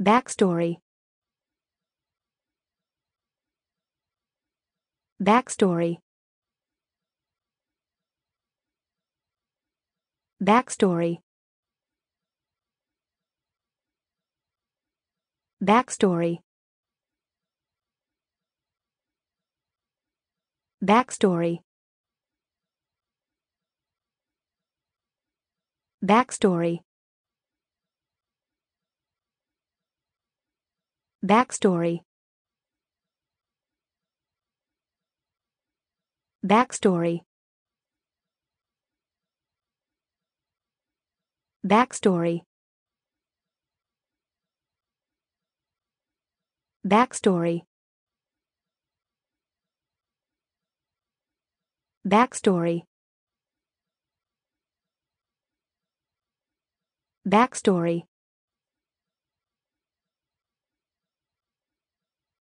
Backstory. Backstory. Backstory. Backstory. Backstory. Backstory. Backstory. Backstory. Backstory. Backstory. Backstory. Backstory.